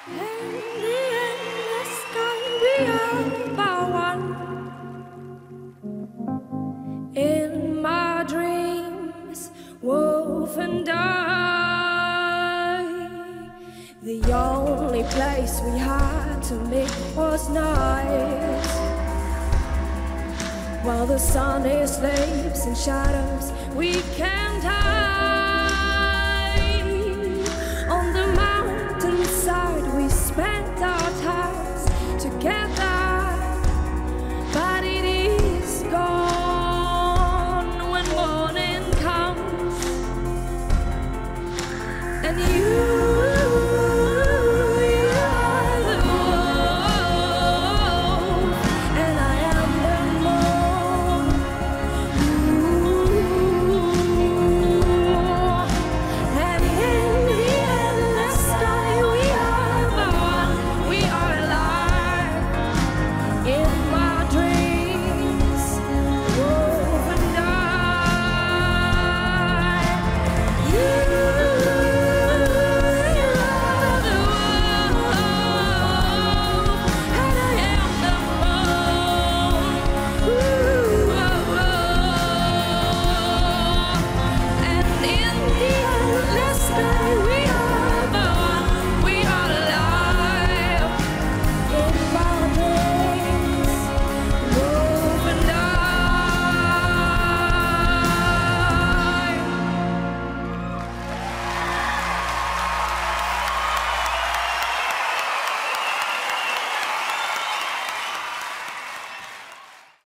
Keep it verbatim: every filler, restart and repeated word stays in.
In the endless sky we are by one. In my dreams, wolf and I, the only place we had to meet was night. While the sun is sleeps in shadows, we can